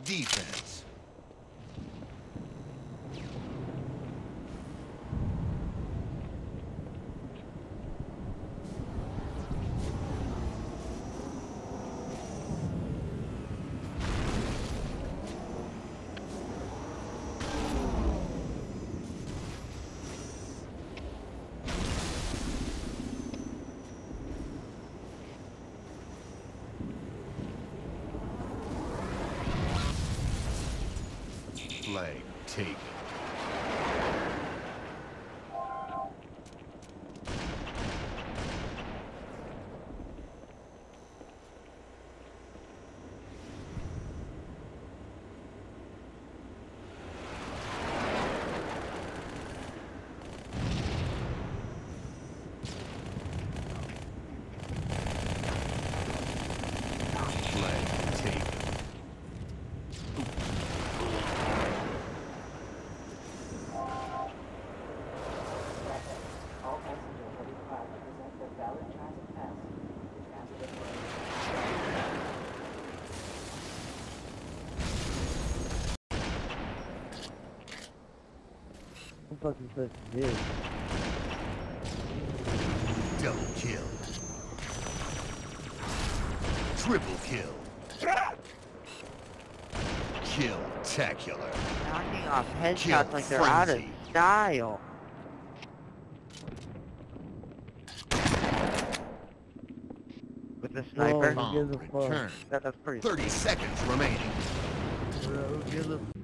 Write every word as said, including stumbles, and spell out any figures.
defense. Flag taken. Flag taken. I'm fucking supposed to do. Double kill. Triple kill. Kill-tacular. Knocking off headshots Kill like they're out of frenzy. style. With the sniper. Whoa. Bomb gives a fuck? return. That, that's pretty thirty seconds remaining. Bro, who gives a